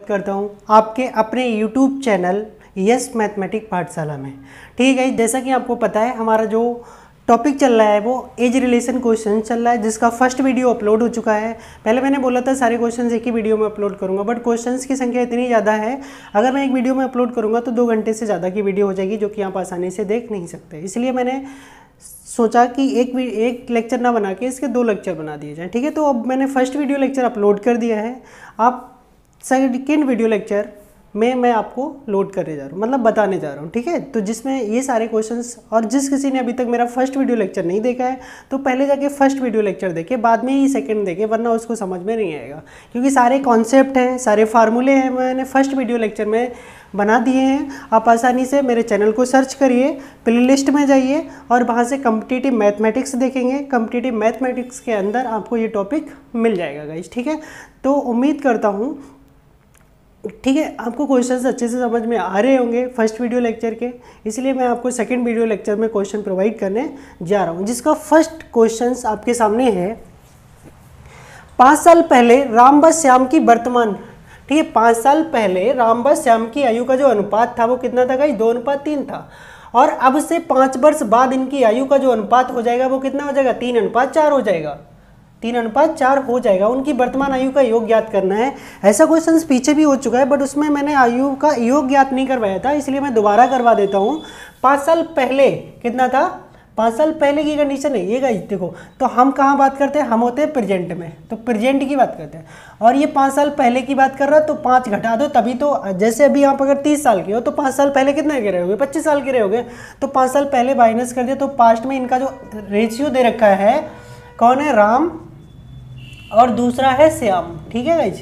करता हूं आपके अपने यूट्यूब चैनल यस मैथमेटिक पाठशाला में। ठीक है, जैसा कि आपको पता है हमारा जो टॉपिक चल रहा है वो एज रिलेशन क्वेश्चन चल रहा है, जिसका फर्स्ट वीडियो अपलोड हो चुका है। पहले मैंने बोला था सारे क्वेश्चंस एक ही वीडियो में अपलोड करूंगा, बट क्वेश्चंस की संख्या इतनी ज़्यादा है, अगर मैं एक वीडियो में अपलोड करूंगा तो 2 घंटे से ज़्यादा की वीडियो हो जाएगी, जो कि आप आसानी से देख नहीं सकते। इसलिए मैंने सोचा कि एक लेक्चर ना बना के इसके 2 लेक्चर बना दिए जाए। ठीक है, तो अब मैंने फर्स्ट वीडियो लेक्चर अपलोड कर दिया है। आप सेकेंड वीडियो लेक्चर में मैं आपको लोड करने जा रहा हूँ, मतलब बताने जा रहा हूँ। ठीक है, तो जिसमें ये सारे क्वेश्चंस, और जिस किसी ने अभी तक मेरा फर्स्ट वीडियो लेक्चर नहीं देखा है तो पहले जाके फर्स्ट वीडियो लेक्चर देखे, बाद में ही सेकंड देखे, वरना उसको समझ में नहीं आएगा, क्योंकि सारे कॉन्सेप्ट हैं, सारे फार्मूले हैं, मैंने फर्स्ट वीडियो लेक्चर में बना दिए हैं। आप आसानी से मेरे चैनल को सर्च करिए, प्लेलिस्ट में जाइए और वहाँ से कॉम्पिटिटिव मैथमेटिक्स देखेंगे। कॉम्पिटिटिव मैथमेटिक्स के अंदर आपको ये टॉपिक मिल जाएगा गाइस। ठीक है, तो उम्मीद करता हूँ ठीक है आपको क्वेश्चंस अच्छे से समझ में आ रहे होंगे फर्स्ट वीडियो लेक्चर के, इसलिए मैं आपको सेकंड वीडियो लेक्चर में क्वेश्चन प्रोवाइड करने जा रहा हूँ, जिसका फर्स्ट क्वेश्चंस आपके सामने है। 5 साल पहले राम व श्याम की वर्तमान, ठीक है, 5 साल पहले राम व श्याम की आयु का जो अनुपात था वो कितना था गाइस? 2:3 था। और अब से 5 वर्ष बाद इनकी आयु का जो अनुपात हो जाएगा वो कितना हो जाएगा? 3:4 हो जाएगा। 3:4 हो जाएगा। उनकी वर्तमान आयु का योग ज्ञात करना है। ऐसा क्वेश्चन पीछे भी हो चुका है, बट उसमें मैंने आयु का योग ज्ञात नहीं करवाया था, इसलिए मैं दोबारा करवा देता हूँ। 5 साल पहले कितना था? 5 साल पहले की कंडीशन है ये गाइस। देखो, तो हम कहाँ बात करते हैं? हम होते हैं प्रेजेंट में, तो प्रेजेंट की बात करते हैं। और ये 5 साल पहले की बात कर रहा है, तो 5 घटा दो, तभी तो जैसे अभी आप अगर 30 साल के हो तो 5 साल पहले कितने के रहे होगे? 25 साल के रहे होगे। तो 5 साल पहले माइनस कर दिया, तो पास्ट में इनका जो रेशियो दे रखा है, कौन है? राम, और दूसरा है श्याम। ठीक है गाइज,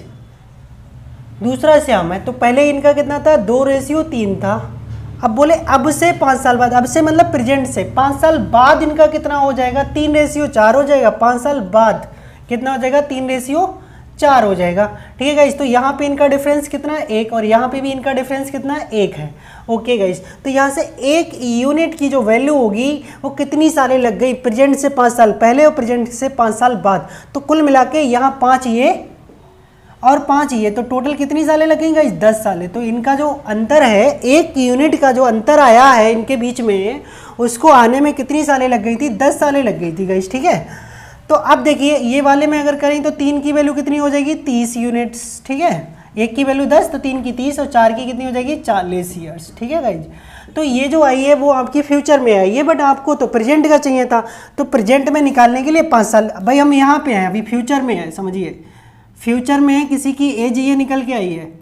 दूसरा श्याम है। तो पहले इनका कितना था? 2:3 था। अब बोले अब से 5 साल बाद, अब से मतलब प्रेजेंट से 5 साल बाद इनका कितना हो जाएगा? 3:4 हो जाएगा। 5 साल बाद कितना हो जाएगा? 3:4 हो जाएगा। ठीक है गाइज, तो यहाँ पे इनका डिफरेंस कितना है? 1, और यहाँ पे भी इनका डिफरेंस कितना है? 1 है। ओके गाइज, तो यहाँ से 1 यूनिट की जो वैल्यू होगी वो कितनी सालें लग गई? प्रेजेंट से 5 साल पहले और प्रेजेंट से 5 साल बाद। तो कुल मिला के यहाँ 5 ये और 5 ये, तो टोटल कितनी सालें लगेंगी गाइज? 10 सालें। तो इनका जो अंतर है, 1 यूनिट का जो अंतर आया है इनके बीच में, उसको आने में कितनी सालें लग गई थी? 10 सालें लग गई थी गाइज। ठीक है, तो अब देखिए ये वाले में अगर करें तो 3 की वैल्यू कितनी हो जाएगी? 30 यूनिट्स। ठीक है, 1 की वैल्यू 10, तो 3 की 30, और 4 की कितनी हो जाएगी? 40 ईयर्स। ठीक है गाइज, तो ये जो आई है वो आपकी फ्यूचर में आई है, बट आपको तो प्रेजेंट का चाहिए था। तो प्रेजेंट में निकालने के लिए 5 साल, भाई हम यहाँ पे हैं, अभी फ्यूचर में है, समझिए फ्यूचर में किसी की एज ये निकल के आई है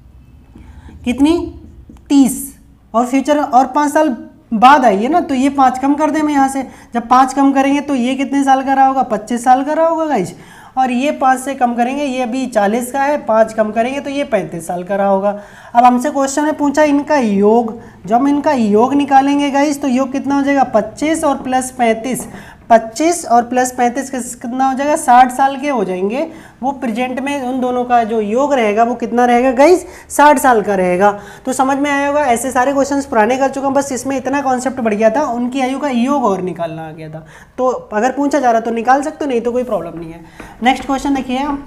कितनी? 30, और फ्यूचर और 5 साल बाद आई है ना, तो ये 5 कम कर दें मैं यहाँ से। जब 5 कम करेंगे तो ये कितने साल का रहा होगा? 25 साल का रहा होगा गाइज। और ये 5 से कम करेंगे, ये अभी 40 का है, 5 कम करेंगे तो ये 35 साल का रहा होगा। अब हमसे क्वेश्चन में पूछा इनका योग, जब हम इनका योग निकालेंगे गाइज तो योग कितना हो जाएगा? 25 और प्लस 35, 25 और प्लस 35 कितना हो जाएगा? 60 साल के हो जाएंगे। वो प्रेजेंट में उन दोनों का जो योग रहेगा वो कितना रहेगा गाइज? 60 साल का रहेगा। तो समझ में आया होगा। ऐसे सारे क्वेश्चंस पुराने कर चुका हूँ, बस इसमें इतना कॉन्सेप्ट बढ़ गया था, उनकी आयु का योग और निकालना आ गया था। तो अगर पूछा जा रहा तो निकाल सकते हो, नहीं तो कोई प्रॉब्लम नहीं है। नेक्स्ट क्वेश्चन देखिए हम।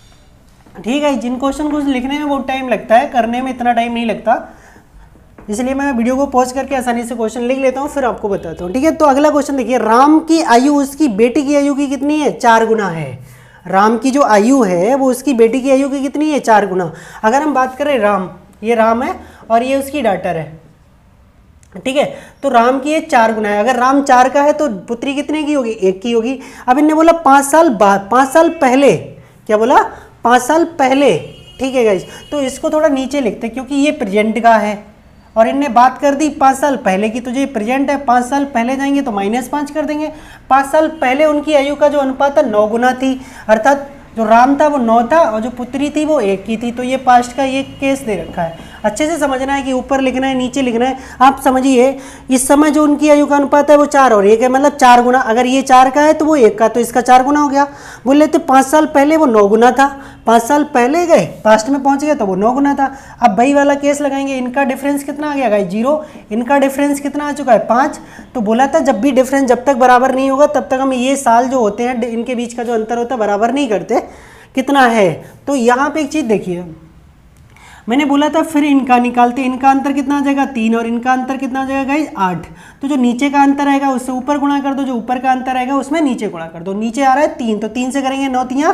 ठीक है, जिन क्वेश्चन को लिखने में बहुत टाइम लगता है, करने में इतना टाइम नहीं लगता, इसलिए मैं वीडियो को पॉज करके आसानी से क्वेश्चन लिख लेता हूँ, फिर आपको बताता हूँ। ठीक है, तो अगला क्वेश्चन देखिए, राम की आयु उसकी बेटी की आयु की कितनी है? 4 गुना है। राम की जो आयु है वो उसकी बेटी की आयु की कितनी है? 4 गुना। अगर हम बात करें राम, ये राम है और ये उसकी डॉटर है। ठीक है, तो राम की ये 4 गुना है। अगर राम 4 का है तो पुत्री कितने की होगी? 1 की होगी। अब इनने बोला 5 साल बाद, 5 साल पहले, क्या बोला? 5 साल पहले। ठीक है गाइज, तो इसको थोड़ा नीचे लिखते हैं क्योंकि ये प्रेजेंट का है, और इनने बात कर दी 5 साल पहले की, तो जो प्रेजेंट है 5 साल पहले जाएंगे तो -5 कर देंगे। 5 साल पहले उनकी आयु का जो अनुपात था 9 गुना थी, अर्थात जो राम था वो 9 था और जो पुत्री थी वो 1 की थी। तो ये पास्ट का ये केस दे रखा है। अच्छे से समझना है कि ऊपर लिखना है नीचे लिखना है। आप समझिए इस समय जो उनकी आयु का अनुपात है वो 4 और 1 है, मतलब 4 गुना। अगर ये 4 का है तो वो 1 का, तो इसका 4 गुना हो गया। बोल लेते 5 साल पहले वो 9 गुना था, 5 साल पहले गए पास्ट में पहुंच गए तो वो 9 गुना था। अब भाई वाला केस लगाएंगे, इनका डिफरेंस कितना आ गया गाइस? 0। इनका डिफरेंस कितना आ चुका है? 5। तो बोला था जब भी डिफरेंस जब तक बराबर नहीं होगा तब तक हम ये साल जो होते हैं इनके बीच का जो अंतर होता है बराबर नहीं करते। कितना है? तो यहाँ पे एक चीज़ देखिए, मैंने बोला था फिर इनका निकालते, इनका अंतर कितना आ जाएगा 3 और इनका अंतर कितना आ जाएगा गाइस 8। तो जो नीचे का अंतर आएगा उससे ऊपर गुणा कर दो, जो ऊपर का अंतर आएगा उसमें नीचे गुणा कर दो। नीचे आ रहा है 3, तो 3 से करेंगे 9 3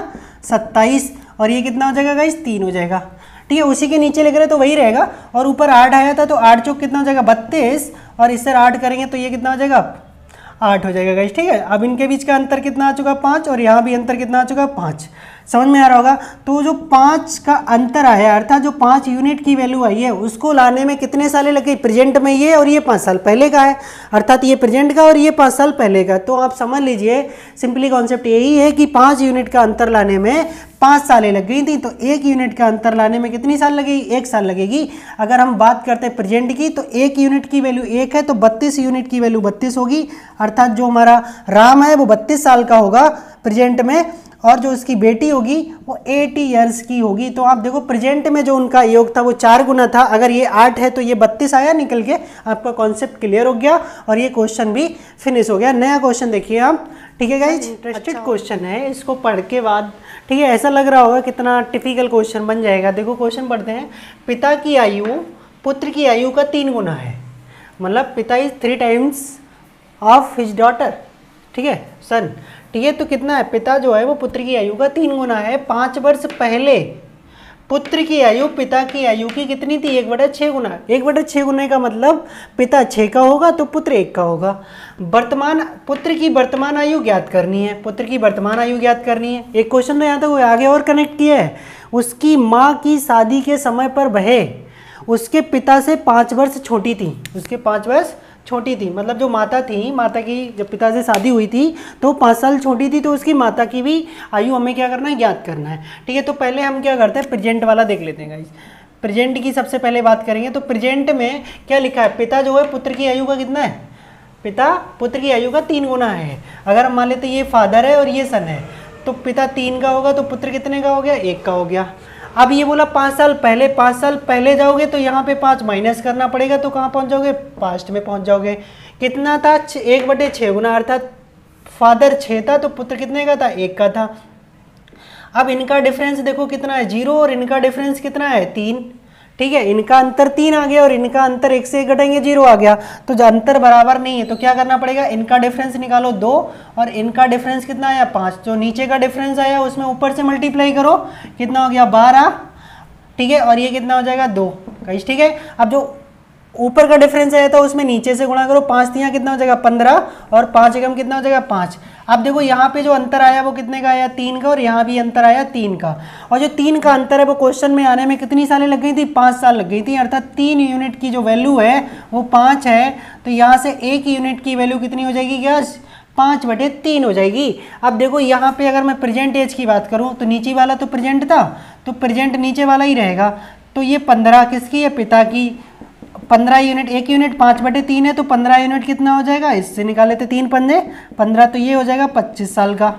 27 और ये कितना हो जाएगा गाइस 3 हो जाएगा। ठीक है, उसी के नीचे लिख रहे तो वही रहेगा। और ऊपर 8 आया था तो 8 चौक कितना हो जाएगा 32 और इससे 8 करेंगे तो ये कितना हो जाएगा 8 हो जाएगा गाइस। ठीक है, अब इनके बीच का अंतर कितना आ चुका 5 और यहाँ भी अंतर कितना आ चुका 5। समझ में आ रहा होगा। तो जो 5 का अंतर आया अर्थात जो 5 यूनिट की वैल्यू आई है उसको लाने में कितने साल लगे, प्रेजेंट में ये और ये 5 साल पहले का है, अर्थात ये प्रेजेंट का और ये 5 साल पहले का। तो आप समझ लीजिए सिंपली कॉन्सेप्ट यही है कि 5 यूनिट का अंतर लाने में 5 सालें लग गई थी, तो 1 यूनिट का अंतर लाने में कितनी साल लगेगी 1 साल लगेगी। अगर हम बात करते हैं प्रेजेंट की तो 1 यूनिट की वैल्यू 1 है तो 32 यूनिट की वैल्यू 32 होगी, अर्थात जो हमारा राम है वो 32 साल का होगा प्रेजेंट में और जो उसकी बेटी होगी वो 80 ईयर्स की होगी। तो आप देखो प्रेजेंट में जो उनका योग था वो 4 गुना था, अगर ये 8 है तो ये 32 आया निकल के, आपका कॉन्सेप्ट क्लियर हो गया और ये क्वेश्चन भी फिनिश हो गया। नया क्वेश्चन देखिए आप। ठीक है गाइज, इंटरेस्टेड क्वेश्चन है, इसको पढ़ के बाद ठीक है ऐसा लग रहा होगा कितना टिपिकल क्वेश्चन बन जाएगा। देखो क्वेश्चन पढ़ते हैं। पिता की आयु पुत्र की आयु का 3 गुना है, मतलब पिता is 3 times of his daughter. ठीक है सन, ठीक है, तो कितना है पिता जो है वो पुत्र की आयु का 3 गुना है। 5 वर्ष पहले पुत्र की आयु पिता की आयु की कितनी थी 1/6 गुना। 1/6 गुना का मतलब पिता 6 का होगा तो पुत्र 1 का होगा। वर्तमान पुत्र की वर्तमान आयु ज्ञात करनी है, पुत्र की वर्तमान आयु ज्ञात करनी है। एक क्वेश्चन तो यहाँ तक आगे और कनेक्ट किया है। उसकी माँ की शादी के समय पर वह उसके पिता से 5 वर्ष छोटी थी, उसके 5 वर्ष छोटी थी, मतलब जो माता थी, माता की जब पिता से शादी हुई थी तो 5 साल छोटी थी, तो उसकी माता की भी आयु हमें क्या करना है ज्ञात करना है। ठीक है, तो पहले हम क्या करते हैं प्रेजेंट वाला देख लेते हैं गाइस। प्रेजेंट की सबसे पहले बात करेंगे तो प्रेजेंट में क्या लिखा है, पिता जो है पुत्र की आयु का कितना है, पिता पुत्र की आयु का 3 गुना है। अगर हम मान लेते ये फादर है और ये सन है तो पिता 3 का होगा तो पुत्र कितने का हो गया 1 का हो गया। अब ये बोला 5 साल पहले, 5 साल पहले जाओगे तो यहाँ पे 5 माइनस करना पड़ेगा, तो कहाँ पहुँच जाओगे पास्ट में पहुँच जाओगे। कितना था 1/6 गुना, अर्थात फादर 6 था तो पुत्र कितने का था 1 का था। अब इनका डिफरेंस देखो कितना है 0 और इनका डिफरेंस कितना है 3। ठीक है, इनका अंतर 3 आ गया और इनका अंतर 1 से 1 घटाएंगे 0 आ गया, तो जो अंतर बराबर नहीं है तो क्या करना पड़ेगा, इनका डिफरेंस निकालो 2 और इनका डिफरेंस कितना आया 5। जो नीचे का डिफरेंस आया उसमें ऊपर से मल्टीप्लाई करो, कितना हो गया 12। ठीक है, और ये कितना हो जाएगा 2 गाइस। ठीक है, अब जो ऊपर का डिफरेंस आया था उसमें नीचे से गुणा करो, 5 तिया कितना हो जाएगा 15 और 5 एकम कितना हो जाएगा 5। अब देखो यहाँ पे जो अंतर आया वो कितने का आया 3 का और यहाँ भी अंतर आया 3 का, और जो 3 का अंतर है वो क्वेश्चन में आने में कितनी सालें लग गई थी 5 साल लग गई थी, अर्थात 3 यूनिट की जो वैल्यू है वो 5 है, तो यहाँ से 1 यूनिट की वैल्यू कितनी हो जाएगी क्या 5/3 हो जाएगी। अब देखो यहाँ पे अगर मैं प्रेजेंट एज की बात करूँ तो नीचे वाला तो प्रेजेंट था तो प्रेजेंट नीचे वाला ही रहेगा, तो ये 15 किसकी है पिता की, 15 यूनिट, 1 यूनिट 5/3 है तो 15 यूनिट कितना हो जाएगा, इससे निकाले थे 3 पंजे 15, तो ये हो जाएगा 25 साल का।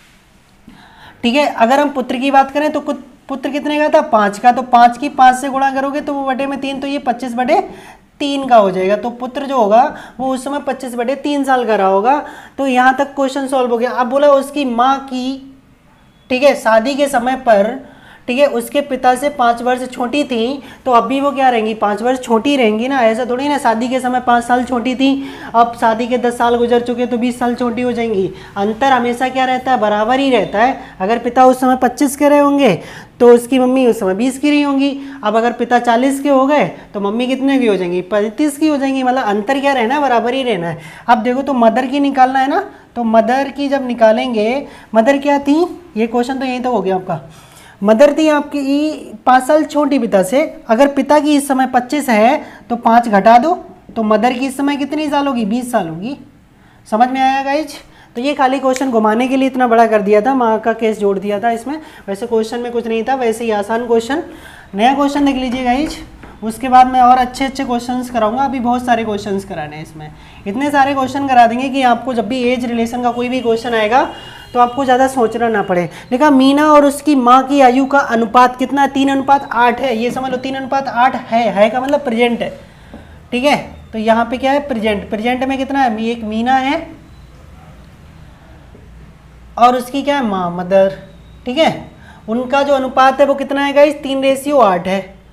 ठीक है, अगर हम पुत्र की बात करें तो पुत्र कितने का था 5 का, तो 5 की 5 से गुणा करोगे तो वो बटे में 3, तो ये 25/3 का हो जाएगा। तो पुत्र जो होगा वो उस समय 25/3 साल का रहा होगा। तो यहाँ तक क्वेश्चन सॉल्व हो गया। अब बोला उसकी माँ की, ठीक है, शादी के समय पर, ठीक है, उसके पिता से 5 वर्ष छोटी थी, तो अभी वो क्या रहेंगी 5 वर्ष छोटी रहेंगी ना, ऐसा थोड़ी ना, शादी के समय 5 साल छोटी थी, अब शादी के 10 साल गुजर चुके तो 20 साल छोटी हो जाएंगी। अंतर हमेशा क्या रहता है बराबर ही रहता है। अगर पिता उस समय 25 के रहे होंगे तो उसकी मम्मी उस समय 20 की रही होंगी। अब अगर पिता 40 के हो गए तो मम्मी कितने की हो जाएंगी 35 की हो जाएंगी, मतलब अंतर क्या रहना है बराबर ही रहना है। अब देखो तो मदर की निकालना है ना, तो मदर की जब निकालेंगे, मदर क्या थी, ये क्वेश्चन तो यहीं तक हो गया आपका। मदर थी आपकी 5 साल छोटी पिता से, अगर पिता की इस समय 25 है तो 5 घटा दो, तो मदर की इस समय कितनी साल होगी 20 साल होगी। समझ में आया गाइज। तो ये खाली क्वेश्चन घुमाने के लिए इतना बड़ा कर दिया था, माँ का केस जोड़ दिया था इसमें, वैसे क्वेश्चन में कुछ नहीं था, वैसे ही आसान क्वेश्चन। नया क्वेश्चन देख लीजिए गाइज, उसके बाद मैं और अच्छे अच्छे क्वेश्चंस कराऊंगा। अभी बहुत सारे क्वेश्चंस कराने हैं इसमें, इतने सारे क्वेश्चन करा देंगे कि आपको जब भी एज रिलेशन का कोई भी क्वेश्चन आएगा तो आपको ज़्यादा सोचना ना पड़े। देखा मीना और उसकी माँ की आयु का अनुपात कितना है 3:8 है, ये समझ लो 3:8 है का मतलब प्रेजेंट है। ठीक है, तो यहाँ पे क्या है प्रेजेंट, प्रेजेंट में कितना है, एक मीना है और उसकी क्या है माँ मदर। ठीक है, उनका जो अनुपात है वो कितना है गाइस 3:8 है।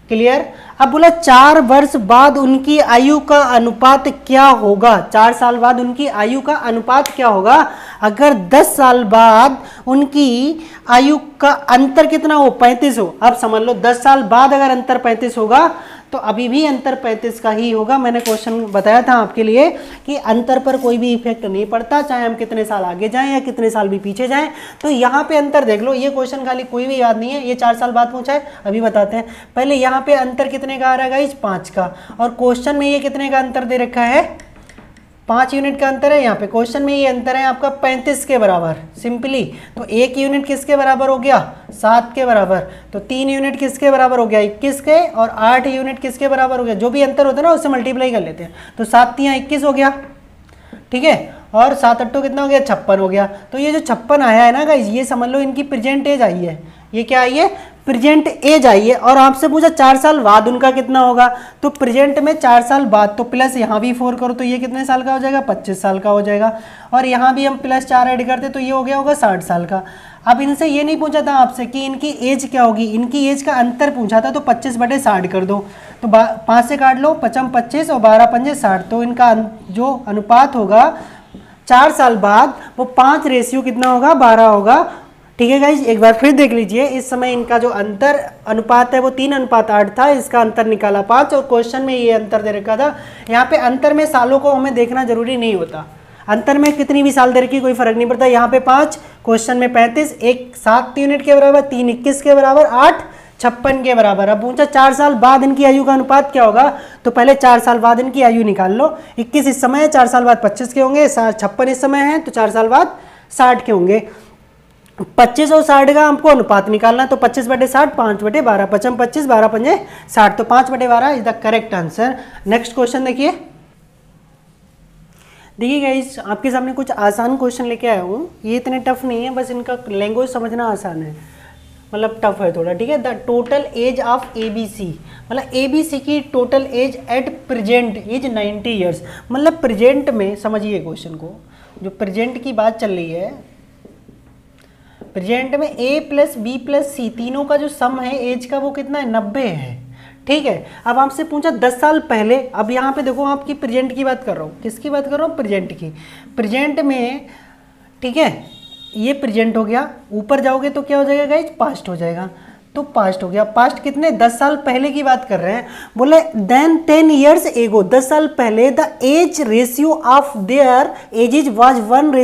क्लियर। अब बोला 4 वर्ष बाद उनकी आयु का अनुपात क्या होगा, 4 साल बाद उनकी आयु का अनुपात क्या होगा। अगर 10 साल बाद उनकी आयु का अंतर कितना हो, 35 हो। अब समझ लो 10 साल बाद अगर अंतर 35 होगा तो अभी भी अंतर 35 का ही होगा। मैंने क्वेश्चन बताया था आपके लिए कि अंतर पर कोई भी इफेक्ट नहीं पड़ता, चाहे हम कितने साल आगे जाएं या कितने साल भी पीछे जाएं। तो यहाँ पे अंतर देख लो, ये क्वेश्चन खाली कोई भी याद नहीं है, ये 4 साल बाद पूछा है, अभी बताते हैं। पहले यहाँ पे अंतर कितने का आ रहा है गाइस, 5 का, और क्वेश्चन में ये कितने का अंतर दे रखा है, 5 यूनिट का अंतर है। यहाँ पे क्वेश्चन में ये अंतर है आपका 35 के बराबर। सिंपली तो 1 यूनिट किसके बराबर हो गया, 7 के बराबर। तो 3 यूनिट किसके बराबर हो गया, 21 के, और 8 यूनिट किसके बराबर हो गया, जो भी अंतर होता है ना उससे मल्टीप्लाई कर लेते हैं। तो 7 3 21 हो गया, ठीक है, और 7 8 कितना हो गया, 56 हो गया। तो ये जो 56 आया है ना गाइस, ये समझ लो इनकी प्रेजेंट एज आई है। ये क्या आई है, प्रेजेंट एज आई है। और आपसे पूछा 4 साल बाद उनका कितना होगा, तो प्रेजेंट में 4 साल बाद, तो प्लस यहाँ भी 4 करो तो ये कितने साल का हो जाएगा, 25 साल का हो जाएगा। और यहाँ भी हम प्लस 4 ऐड करते तो ये हो गया होगा 60 साल का। अब इनसे ये नहीं पूछा था आपसे कि इनकी एज क्या होगी, इनकी एज का अंतर पूछा था। तो 25/60 कर दो, तो 5 से काट लो, 5 25 और 12 5 60। तो इनका जो अनुपात होगा 4 साल बाद वो 5 रेशियो कितना होगा, 12 होगा। ठीक है गाइज, एक बार फिर देख लीजिए। इस समय इनका जो अंतर अनुपात है वो 3:8 था, इसका अंतर निकाला 5, और क्वेश्चन में ये अंतर दे रखा था। यहाँ पे अंतर में सालों को हमें देखना जरूरी नहीं होता, अंतर में कितनी भी साल दे रखी कोई फर्क नहीं पड़ता। यहाँ पे 5, क्वेश्चन में 35, एक 7 यूनिट के बराबर, 3 21 के बराबर, 8 56 के बराबर। अब पूछा 4 साल बाद इनकी आयु का अनुपात क्या होगा, तो पहले 4 साल बाद इनकी आयु निकाल लो। 21 इस समय है, 4 साल बाद 25 के होंगे, 56 इस समय है तो 4 साल बाद 60 के होंगे। 25 और 60 का हमको अनुपात निकालना, तो 25/60, 5/12, 5 25, 12 5 60, तो 5/12 is the correct answer. Next question देखिए। देखिए गाइस, आपके सामने कुछ आसान क्वेश्चन लेके आया हूँ, ये इतने टफ नहीं है, बस इनका लैंग्वेज समझना आसान है, मतलब टफ है थोड़ा, ठीक है। The total age of ABC, मतलब ABC की total age at present age 90 years. मतलब प्रेजेंट में समझिए क्वेश्चन को, जो प्रेजेंट की बात चल रही है, प्रेजेंट में A + B + C तीनों का जो सम है एज का वो कितना है, 90 है, ठीक है। अब आपसे पूछा 10 साल पहले, अब यहाँ पे देखो आपकी प्रेजेंट की बात कर रहा हूँ, किसकी बात कर रहा हूँ, प्रेजेंट की। प्रेजेंट में, ठीक है, ये प्रेजेंट हो गया, ऊपर जाओगे तो क्या हो जाएगा गाइज, पास्ट हो जाएगा। तो पास्ट हो गया, पास्ट कितने, 10 साल पहले की बात कर रहे हैं। बोले देन 10 ईयर्स एगो, 10 साल पहले the age ratio of their ages was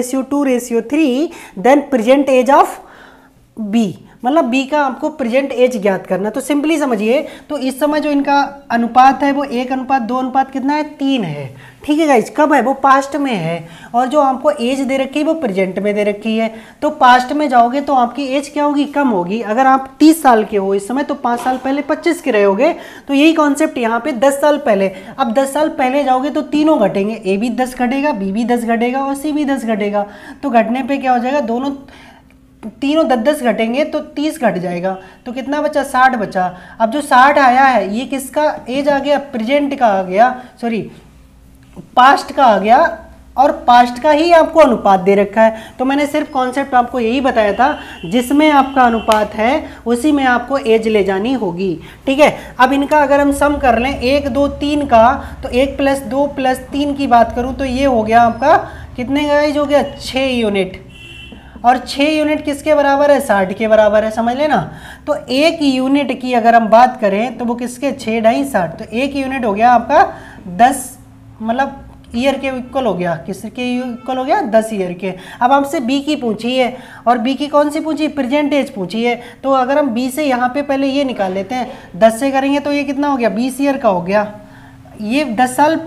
1:2:3, then present age of B, मतलब बी का आपको प्रेजेंट एज ज्ञात करना। तो सिंपली समझिए, तो इस समय जो इनका अनुपात है वो 1:2 कितना है, 3 है, ठीक है गाइज। कब है, वो पास्ट में है, और जो आपको एज दे रखी है वो प्रेजेंट में दे रखी है। तो पास्ट में जाओगे तो आपकी एज क्या होगी, कम होगी। अगर आप 30 साल के हो इस समय, तो 5 साल पहले 25 के रहे होगे। तो यही कॉन्सेप्ट यहाँ पे 10 साल पहले। अब 10 साल पहले जाओगे तो तीनों घटेंगे, ए भी 10 घटेगा, बी भी 10 घटेगा और सी भी 10 घटेगा। तो घटने पर क्या हो जाएगा, दोनों तीनों 10-10 घटेंगे तो 30 घट जाएगा, तो कितना बचा, 60 बचा। अब जो 60 आया है ये किसका एज आ गया, प्रेजेंट का आ गया, सॉरी पास्ट का आ गया, और पास्ट का ही आपको अनुपात दे रखा है। तो मैंने सिर्फ कॉन्सेप्ट आपको यही बताया था, जिसमें आपका अनुपात है उसी में आपको एज ले जानी होगी, ठीक है। अब इनका अगर हम सम कर लें 1 2 3 का, तो 1 + 2 + 3 की बात करूं तो ये हो गया आपका कितने का एज हो गया, 6 यूनिट। और 6 यूनिट किसके बराबर है, 60 के बराबर है, समझ लेना। तो 1 यूनिट की अगर हम बात करें तो वो किसके, 6 ढाई 60, तो 1 यूनिट हो गया आपका 10, मतलब ईयर के इक्वल हो गया, किसके इक्वल हो गया, 10 ईयर के। अब आपसे बी की पूछी है, और बी की कौन सी पूछी, प्रेजेंट एज पूछी है। तो अगर हम बी से यहाँ पे पहले ये निकाल लेते हैं, 10 से करेंगे तो ये कितना हो गया, 20 ईयर का हो गया। ये 10 साल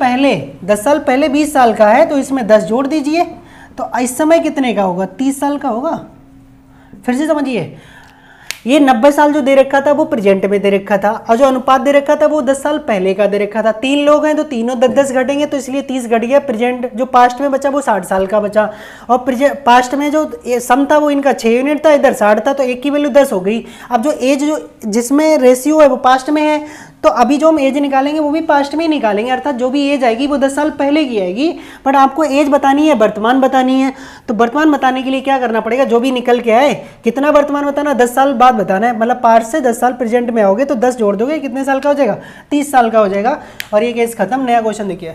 पहले 20 साल का है, तो इसमें 10 जोड़ दीजिए, तो इस समय कितने का होगा, 30 साल का होगा। फिर से समझिए, ये 90 साल जो दे रखा था वो प्रेजेंट में दे रखा था, और जो अनुपात दे रखा था वो 10 साल पहले का दे रखा था। 3 लोग हैं तो तीनों 10-10 घटेंगे, तो इसलिए 30 घट गया। प्रेजेंट जो पास्ट में बचा वो 60 साल का बचा, और पास्ट में जो सम था वो इनका 6 यूनिट था, इधर 60 था, तो एक की वैल्यू 10 हो गई। अब जो एज जो जिसमें रेशियो है वो पास्ट में है, तो अभी जो हम एज निकालेंगे वो भी पास्ट में ही निकालेंगे, अर्थात जो भी एज आएगी वो 10 साल पहले की आएगी, बट आपको एज बतानी है, वर्तमान बतानी है। तो वर्तमान बताने के लिए क्या करना पड़ेगा, जो भी निकल के आए कितना वर्तमान बताना, 10 साल बाद बताना है, मतलब पास्ट से 10 साल प्रेजेंट में आओगे तो 10 जोड़ दोगे, कितने साल का हो जाएगा, 30 साल का हो जाएगा। और ये केस खत्म। नया क्वेश्चन देखिए,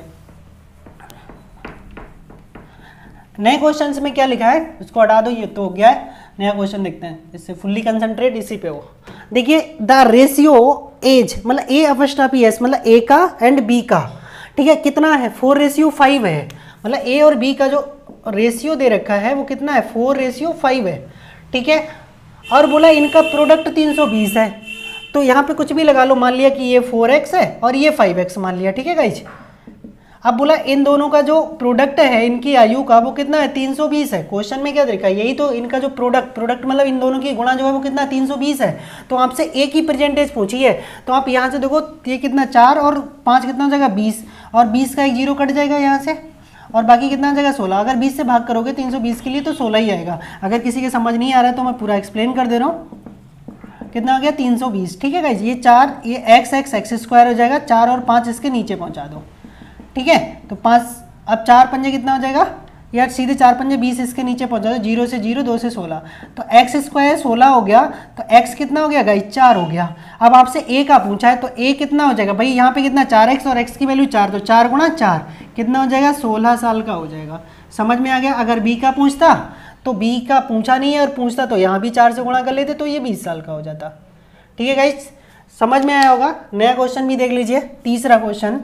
नए क्वेश्चन में क्या लिखा है उसको हटा दो, ये तो हो गया है। नया क्वेश्चन देखते हैं, इससे फुल्ली कंसंट्रेट इसी पे हो। देखिए द रेशियो एज, मतलब ए अपस्ट्रॉफी एस, मतलब ए का एंड बी का, ठीक है, कितना है 4:5 है, मतलब ए और बी का जो रेशियो दे रखा है वो कितना है 4:5 है, ठीक है। और बोला इनका प्रोडक्ट 320 है, तो यहाँ पे कुछ भी लगा लो, मान लिया कि ये 4x है और ये 5x मान लिया, ठीक है गाइज। अब बोला इन दोनों का जो प्रोडक्ट है इनकी आयु का वो कितना है 320 है। क्वेश्चन में क्या देखा, यही तो इनका जो प्रोडक्ट मतलब इन दोनों की गुणा जो है वो कितना 320 है। तो आपसे ए की परसेंटेज पूछी है, तो आप यहाँ से देखो ये कितना 4 और 5 कितना हो जाएगा 20, और 20 का एक जीरो कट जाएगा यहाँ से, और बाकी कितना हो जाएगा 16। अगर 20 से भाग करोगे 320 के लिए तो 16 ही आएगा। अगर किसी के समझ नहीं आ रहा है तो मैं पूरा एक्सप्लेन कर दे रहा हूँ। कितना हो गया 320, ठीक है गाइज। ये 4 ये x स्क्वायर हो जाएगा, 4 और 5 इसके नीचे पहुँचा दो, ठीक है। तो 5, अब 4 पंजे कितना हो जाएगा यार, सीधे 4 पंजे 20 इसके नीचे पहुंचा दो, 0 से 0 2 से 16, तो x स्क्वायर 16 हो गया, तो x कितना हो गया गाइस 4 हो गया। अब आपसे a का पूछा है तो a कितना हो जाएगा भाई, यहाँ पे कितना 4x और x की वैल्यू 4, तो 4 गुणा 4 कितना हो जाएगा 16 साल का हो जाएगा। समझ में आ गया। अगर b का पूछता तो b का पूछा नहीं है, और पूछता तो यहाँ भी 4 से गुणा कर लेते तो ये 20 साल का हो जाता, ठीक है गाइस। समझ में आया होगा। नया क्वेश्चन भी देख लीजिए, तीसरा क्वेश्चन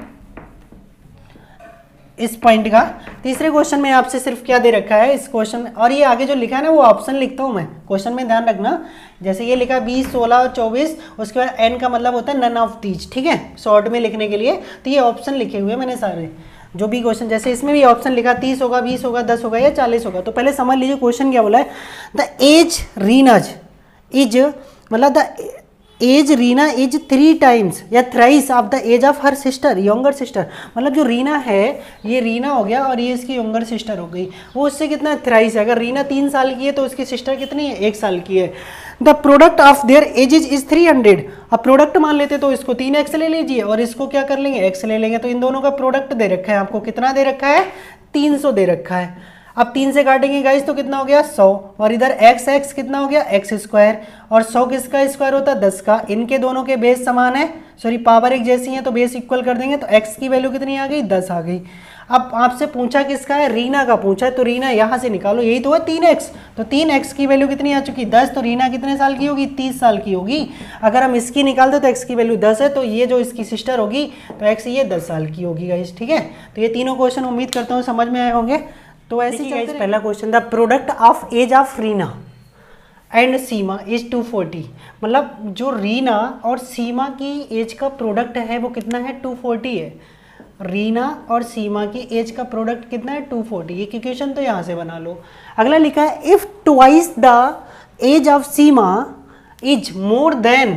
इस पॉइंट का। तीसरे क्वेश्चन में आपसे सिर्फ क्या दे रखा है इस क्वेश्चन में, और ये आगे जो लिखा है ना वो ऑप्शन लिखता हूँ मैं, क्वेश्चन में ध्यान रखना। जैसे ये लिखा 20, 16 और 24, उसके बाद एन का मतलब होता है नन ऑफ दीज, ठीक है, शॉर्ट में लिखने के लिए। तो ये ऑप्शन लिखे हुए मैंने सारे, जो भी क्वेश्चन, जैसे इसमें भी ऑप्शन लिखा 30 होगा, 20 होगा, 10 होगा या 40 होगा। तो पहले समझ लीजिए क्वेश्चन क्या बोला है। द एज रीनाज इज, मतलब the age Reena is 3 times या thrice of the age of her sister, younger sister. मतलब जो रीना है, ये रीना हो गया और ये इसकी यंगर सिस्टर हो गई, वो उससे कितना थ्राइस है। अगर रीना 3 साल की है तो उसकी सिस्टर कितनी है 1 साल की है। The product of their ages is 300। अब प्रोडक्ट मान लेते तो इसको 3x ले लीजिए और इसको क्या कर लेंगे x ले लेंगे। तो इन दोनों का प्रोडक्ट दे रखा है आपको, कितना दे रखा है 300 दे रखा है। अब 3 से काटेंगे गाइस तो कितना हो गया 100, और इधर x कितना हो गया x स्क्वायर, और 100 किसका स्क्वायर होता है 10 का। इनके दोनों के बेस समान है, सॉरी पावर एक जैसी है, तो बेस इक्वल कर देंगे तो x की वैल्यू कितनी आ गई 10 आ गई। अब आपसे पूछा किसका है, रीना का पूछा है, तो रीना यहाँ से निकालो, यही तो है 3x, तो 3x की वैल्यू कितनी आ चुकी 10, तो रीना कितने साल की होगी 30 साल की होगी। अगर हम इसकी निकाल दे तो x की वैल्यू 10 है, तो ये जो इसकी सिस्टर होगी तो x ये 10 साल की होगी गाइस, ठीक है। तो ये तीनों क्वेश्चन उम्मीद करता हूँ समझ में आए होंगे। तो ऐसे ही गाइस पहला question, the product of age of Reena and Seema is 240। मतलब जो रीना और सीमा की एज का प्रोडक्ट है वो कितना है 240 है। रीना और सीमा की एज का प्रोडक्ट कितना है 240। ये क्वेश्चन तो यहाँ से बना लो। अगला लिखा है if twice the age of Seema is more than,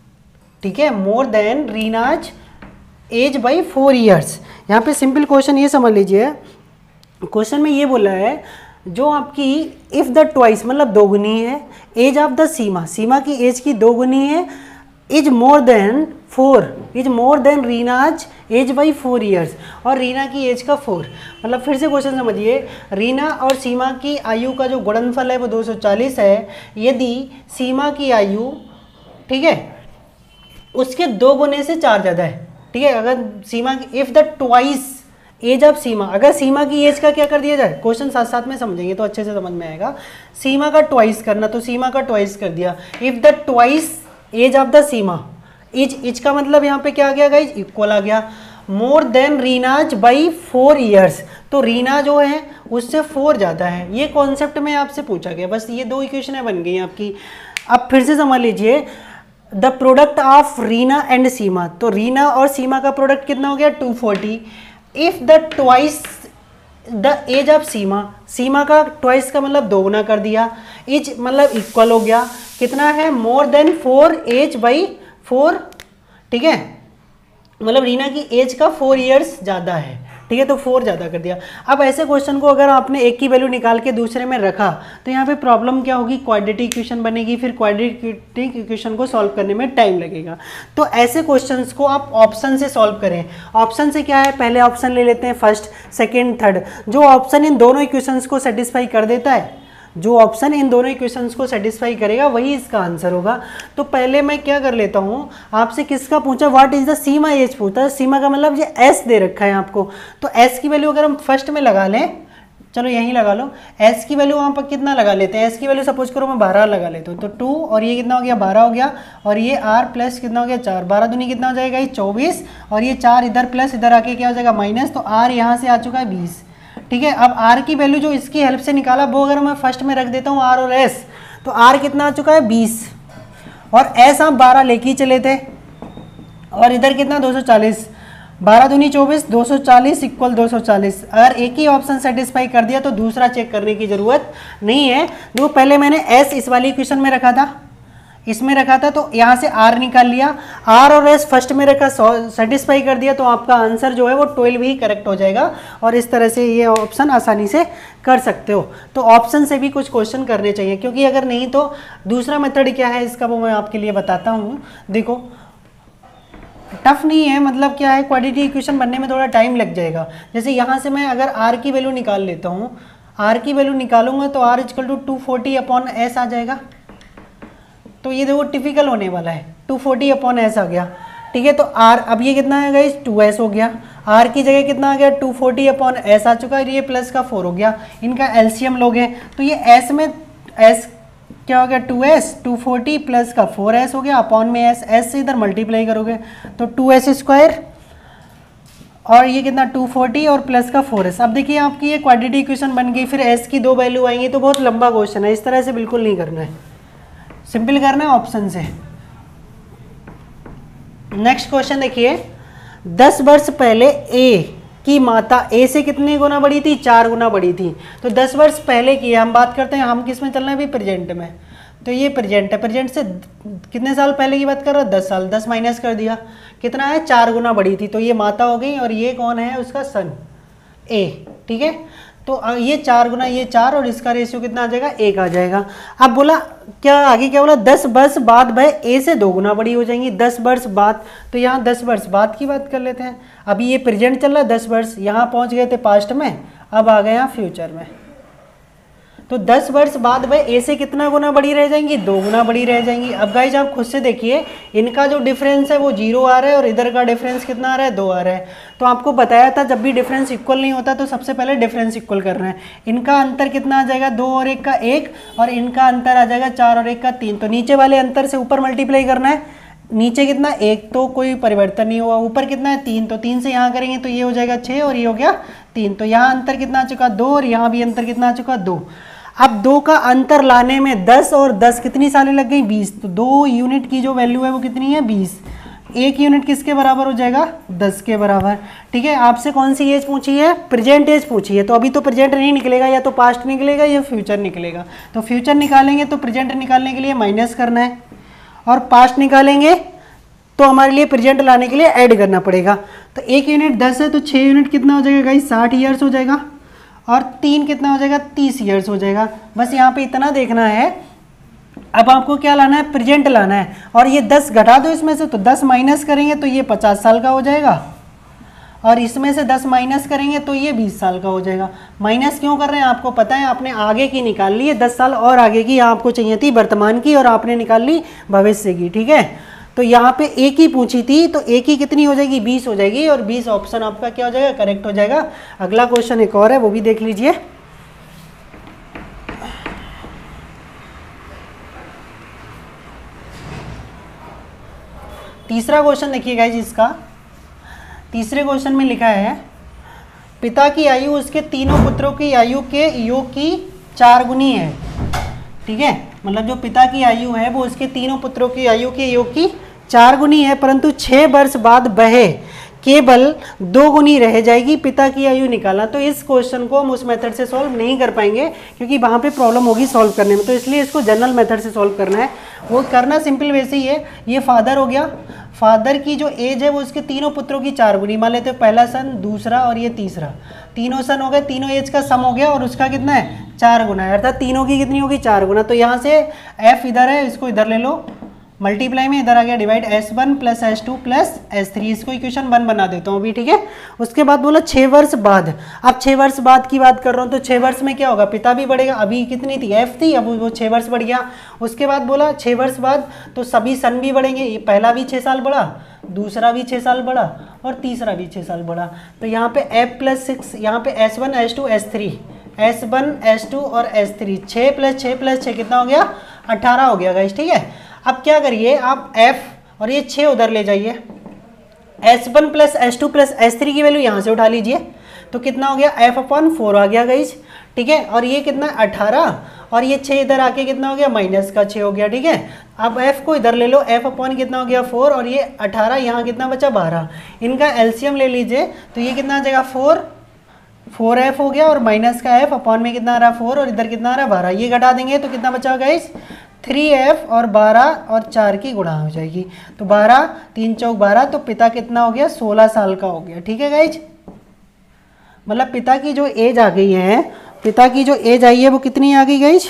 ठीक है, more than Reena's age by 4 years. यहाँ पे सिंपल क्वेश्चन ये समझ लीजिए, क्वेश्चन में ये बोला है जो आपकी इफ़ द ट्वाइस मतलब दोगुनी है, age of the Seema, Seema की एज की दोगुनी है, is more than 4, is more than Reena's age by 4 years, और रीना की एज का 4। मतलब फिर से क्वेश्चन समझिए, रीना और सीमा की आयु का जो गुणनफल है वो 240 है। यदि सीमा की आयु, ठीक है, उसके 2 गुने से 4 ज़्यादा है, ठीक है। अगर सीमा की if the twice age of Seema, अगर सीमा की एज का क्या कर दिया जाए, क्वेश्चन साथ साथ में समझेंगे तो अच्छे से समझ में आएगा। सीमा का ट्वाइस करना, तो सीमा का ट्वाइस कर दिया। If the twice age of the Seema, is का मतलब यहाँ पे क्या आ गया गाइज इक्वल आ गया, more than Reena's by 4 years, तो रीना जो है उससे 4 ज़्यादा है। ये कॉन्सेप्ट में आपसे पूछा गया, बस ये 2 इक्वेशन बन गई आपकी। अब फिर से समझ लीजिए, the product of Reena and Seema, तो रीना और सीमा का प्रोडक्ट कितना हो गया 240। If the twice the age of Seema, Seema का ट्वाइस का मतलब 2 गुना कर दिया, इज मतलब इक्वल हो गया, कितना है मोर देन 4 एज बाई 4, ठीक है, मतलब रीना की एज का 4 ईयर्स ज़्यादा है, ठीक है, तो 4 ज़्यादा कर दिया। अब ऐसे क्वेश्चन को अगर आपने एक की वैल्यू निकाल के दूसरे में रखा तो यहाँ पे प्रॉब्लम क्या होगी, क्वाड्रेटिक इक्वेशन बनेगी, फिर क्वाड्रेटिक इक्वेशन को सॉल्व करने में टाइम लगेगा। तो ऐसे क्वेश्चंस को आप ऑप्शन से सॉल्व करें। ऑप्शन से क्या है, पहले ऑप्शन ले लेते हैं, फर्स्ट, सेकेंड, थर्ड। जो ऑप्शन इन दोनों इक्वेशंस को सेटिस्फाई कर देता है, जो ऑप्शन इन दोनों इक्वेशंस को सेटिस्फाई करेगा वही इसका आंसर होगा। तो पहले मैं क्या कर लेता हूँ, आपसे किसका पूछा, what is the Seema age पूछा। सीमा का मतलब ये एस दे रखा है आपको, तो एस की वैल्यू अगर हम फर्स्ट में लगा लें, चलो यहीं लगा लो, एस की वैल्यू वहाँ पर कितना लगा लेते हैं, एस की वैल्यू सपोज करो मैं 12 लगा लेता हूँ, तो 2 और ये कितना हो गया 12 हो गया, और ये आर प्लस कितना हो गया 4, 12 दूनी कितना हो जाएगा ये 24, और ये 4 इधर प्लस इधर आके क्या हो जाएगा माइनस, तो आर यहाँ से आ चुका है 20। ठीक है, अब r की वैल्यू जो इसकी हेल्प से निकाला वो अगर मैं फर्स्ट में रख देता हूँ r और s, तो r कितना आ चुका है 20, और s आप 12 लेके ही चले थे, और इधर कितना 240, 12 दूनी 24, 240 इक्वल 240। अगर एक ही ऑप्शन सेटिस्फाई कर दिया तो दूसरा चेक करने की जरूरत नहीं है। जो पहले मैंने s इस वाली इक्वेशन में रखा था, इसमें रखा था, तो यहाँ से r निकाल लिया, r और s फर्स्ट में रखा, सेटिस्फाई कर दिया, तो आपका आंसर जो है वो 12 ही करेक्ट हो जाएगा। और इस तरह से ये ऑप्शन आसानी से कर सकते हो। तो ऑप्शन से भी कुछ क्वेश्चन करने चाहिए, क्योंकि अगर नहीं तो दूसरा मेथड क्या है इसका वो मैं आपके लिए बताता हूँ। देखो टफ नहीं है, मतलब क्या है, क्वाड्रेटिक इक्वेशन बनने में थोड़ा टाइम लग जाएगा। जैसे यहाँ से मैं अगर r की वैल्यू निकाल लेता हूँ, r की वैल्यू निकालूंगा तो r इक्वल टू 240/s आ जाएगा। तो ये देखो टिपिकल होने वाला है, 240/s आ गया। ठीक है, तो r अब ये कितना है गाइस 2s हो गया, r की जगह कितना आ गया 240/s आ चुका है, ये प्लस का 4 हो गया। इनका एलसीएम लोगे तो ये s में s क्या हो गया 2s, 240 प्लस का 4s हो गया, अपॉन में s से इधर मल्टीप्लाई करोगे तो 2s², और ये कितना 240 और प्लस का 4s। अब देखिए आपकी ये क्वाड्रेटिक इक्वेशन बन गई, फिर s की 2 वैल्यू आएंगी, तो बहुत लंबा क्वेश्चन है, इस तरह से बिल्कुल नहीं करना है, सिंपल करना है ऑप्शन से। नेक्स्ट क्वेश्चन देखिए, 10 वर्ष पहले ए की माता ए से कितने गुना बड़ी थी, 4 गुना बड़ी थी। तो 10 वर्ष पहले की हम बात करते हैं, हम किस में चलना है अभी, प्रेजेंट में। तो ये प्रेजेंट है, प्रेजेंट से कितने साल पहले की बात कर रहा है, 10 साल, 10 माइनस कर दिया, कितना है 4 गुना बड़ी थी, तो ये माता हो गई, और ये कौन है उसका सन ए। ठीक है, तो ये 4 गुना ये 4, और इसका रेशियो कितना आ जाएगा 1 आ जाएगा। अब बोला क्या, आगे क्या बोला, 10 वर्ष बाद वह ए से 2 गुना बड़ी हो जाएंगी, 10 वर्ष बाद। तो यहाँ 10 वर्ष बाद की बात कर लेते हैं। अभी ये प्रेजेंट चल रहा है, 10 वर्ष यहाँ पहुँच गए थे पास्ट में, अब आ गए यहाँ फ्यूचर में। तो 10 वर्ष बाद वह ए से कितना गुना बड़ी रह जाएंगी, 2 गुना बड़ी रह जाएंगी। अब गाइस आप खुद से देखिए, इनका जो डिफरेंस है वो 0 आ रहा है, और इधर का डिफरेंस कितना आ रहा है 2 आ रहा है। तो आपको बताया था जब भी डिफरेंस इक्वल नहीं होता तो सबसे पहले डिफरेंस इक्वल करना है। इनका अंतर कितना आ जाएगा 2 और 1 का 1, और इनका अंतर आ जाएगा 4 और 1 का 3। तो नीचे वाले अंतर से ऊपर मल्टीप्लाई करना है, नीचे कितना 1, तो कोई परिवर्तन नहीं हुआ, ऊपर कितना है 3, तो 3 से यहाँ करेंगे तो ये हो जाएगा 6, और ये हो गया 3। तो यहाँ अंतर कितना आ चुका 2, और यहाँ भी अंतर कितना आ चुका 2। अब 2 का अंतर लाने में 10 और 10 कितनी सालें लग गई 20। तो 2 यूनिट की जो वैल्यू है वो कितनी है 20। 1 यूनिट किसके बराबर हो जाएगा 10 के बराबर। ठीक है, आपसे कौन सी एज पूछी है, प्रेजेंट एज पूछी है। तो अभी तो प्रेजेंट नहीं निकलेगा, या तो पास्ट निकलेगा या फ्यूचर निकलेगा। तो फ्यूचर निकालेंगे तो प्रेजेंट निकालने के लिए माइनस करना है, और पास्ट निकालेंगे तो हमारे लिए प्रेजेंट लाने के लिए ऐड करना पड़ेगा। तो 1 यूनिट 10 है, तो 6 यूनिट कितना हो जाएगा गाइस 60 ईयर्स हो जाएगा, और 3 कितना हो जाएगा 30 ईयर्स हो जाएगा। बस यहाँ पे इतना देखना है। अब आपको क्या लाना है, प्रेजेंट लाना है, और ये 10 घटा दो इसमें से, तो 10 माइनस करेंगे तो ये 50 साल का हो जाएगा, और इसमें से 10 माइनस करेंगे तो ये 20 साल का हो जाएगा। माइनस क्यों कर रहे हैं आपको पता है, आपने आगे की निकाल ली है, 10 साल और आगे की आपको चाहिए थी वर्तमान की, और आपने निकाल ली भविष्य की। ठीक है, तो यहाँ पे एक ही पूछी थी, तो एक ही कितनी हो जाएगी 20 हो जाएगी, और 20 ऑप्शन आपका क्या हो जाएगा करेक्ट हो जाएगा। अगला क्वेश्चन एक और है, वो भी देख लीजिए। तीसरा क्वेश्चन देखिए गाइस, इसका तीसरे क्वेश्चन में लिखा है, पिता की आयु उसके तीनों पुत्रों की आयु के योग की 4 गुनी है। ठीक है, मतलब जो पिता की आयु है वो उसके तीनों पुत्रों की आयु के योग की 4 गुनी है, परंतु 6 वर्ष बाद वह केवल 2 गुनी रह जाएगी। पिता की आयु निकालना। तो इस क्वेश्चन को हम उस मेथड से सॉल्व नहीं कर पाएंगे, क्योंकि वहाँ पे प्रॉब्लम होगी सॉल्व करने में, तो इसलिए इसको जनरल मेथड से सॉल्व करना है। वो करना सिंपल वैसे ही है, ये फादर हो गया, फादर की जो एज है वो उसके तीनों पुत्रों की 4 गुनी, मान लेते पहला सन, दूसरा और ये तीसरा, तीनों सन हो गए, तीनों एज का सम हो गया और उसका कितना है 4 गुना है, अर्थात तीनों की कितनी होगी 4 गुना। तो यहाँ से f इधर है, इसको इधर ले लो, मल्टीप्लाई में इधर आ गया divide, S1 plus S2 plus S3, इसको इक्वेशन 1 बना देता हूँ अभी, ठीक है। उसके बाद बोला 6 वर्ष बाद, अब 6 वर्ष बाद की बात कर रहा हूँ तो 6 वर्ष में क्या होगा, पिता भी बढ़ेगा, अभी कितनी थी f थी, अब वो 6 वर्ष बढ़ गया। उसके बाद बोला 6 वर्ष बाद तो सभी सन भी बढ़ेंगे, ये पहला भी 6 साल बढ़ा, दूसरा भी 6 साल बढ़ा और तीसरा भी 6 साल बढ़ा। तो यहाँ पे f प्लस 6, यहाँ पे S1 S2 S3, S1 S2 और S3, 6 प्लस 6 प्लस 6 कितना हो गया 18 हो गया गाइस, ठीक है। अब क्या करिए आप f और ये 6 उधर ले जाइए, S1 plus S2 plus S3 की वैल्यू यहाँ से उठा लीजिए, तो कितना हो गया f/4 आ गया गाइस, ठीक है। और ये कितना 18 और ये 6 इधर आके कितना हो गया माइनस का 6 हो गया, ठीक है। अब f को इधर ले लो, f/ कितना हो गया 4 और ये 18, यहाँ कितना बचा 12, इनका एलसीएम ले लीजिए तो ये कितना आ जाएगा 4f हो गया और माइनस का f/ में कितना आ रहा 4 और इधर कितना आ रहा 12, ये घटा देंगे तो कितना बचा गाइस 3f और 12 और 4 की गुणा हो जाएगी, तो 12 3 चौक 12, तो पिता कितना हो गया 16 साल का हो गया, ठीक है गाइज। मतलब पिता की जो एज आ गई है, पिता की जो एज आई है वो कितनी आ गई गाइज,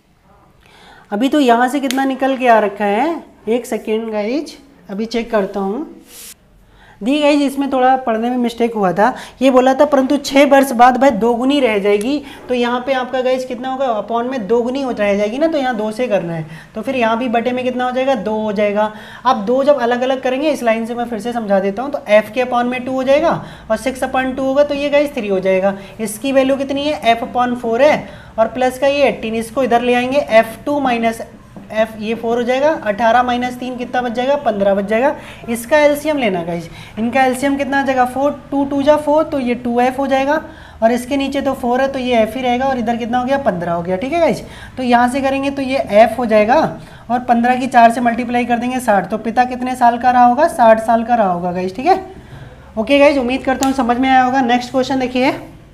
अभी तो यहाँ से कितना निकल के आ रखा है, एक सेकेंड गाइज अभी चेक करता हूँ। दी गाइज इसमें थोड़ा पढ़ने में मिस्टेक हुआ था, ये बोला था परंतु 6 वर्ष बाद भाई 2 गुनी रह जाएगी, तो यहाँ पे आपका गाइज कितना होगा अपॉन में 2 गुनी रह जाएगी ना, तो यहाँ 2 से करना है, तो फिर यहाँ भी बटे में कितना हो जाएगा 2 हो जाएगा। अब 2 जब अलग अलग करेंगे, इस लाइन से मैं फिर से समझा देता हूँ, तो f के अपॉन में 2 हो जाएगा और 6/2 होगा तो ये गाइज 3 हो जाएगा। इसकी वैल्यू कितनी है f/4 है और प्लस का ये 18, इसको इधर ले आएंगे f2 माइनस f, ये 4 हो जाएगा, 18 माइनस 3 कितना बच जाएगा 15 बच जाएगा। इसका एलसीएम लेना गाइस, इनका एलसीएम कितना आ जाएगा 4, 2 2 जा 4 तो ये 2f हो जाएगा और इसके नीचे तो 4 है तो ये f ही रहेगा और इधर कितना हो गया 15 हो गया, ठीक है गाइस। तो यहाँ से करेंगे तो ये f हो जाएगा और 15 की 4 से मल्टीप्लाई कर देंगे 60, तो पिता कितने साल का रहा होगा 60 साल का रहा होगा गाइस, ठीक है। ओके गाइज, उम्मीद करता हूँ समझ में आया होगा। नेक्स्ट क्वेश्चन देखिए,